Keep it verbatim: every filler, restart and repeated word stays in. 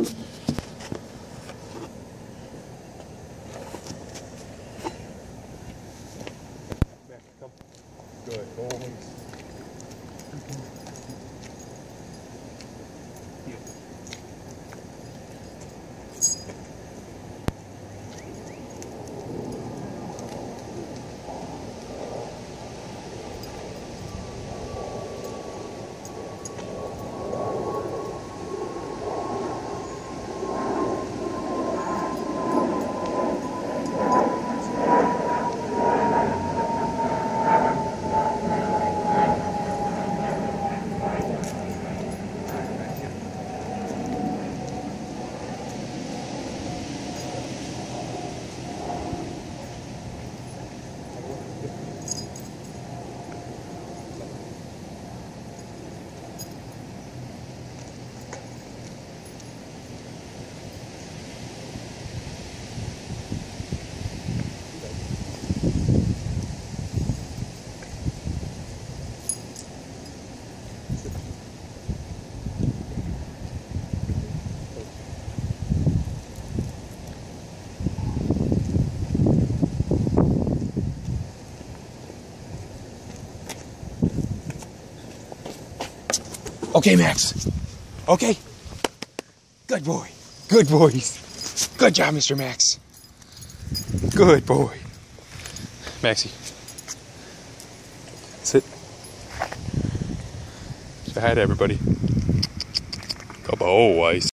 Come. Good boys. Okay, Max. Okay. Good boy. Good boys. Good job, Mister Max. Good boy. Maxie. Sit. Say hi to everybody. Good boys.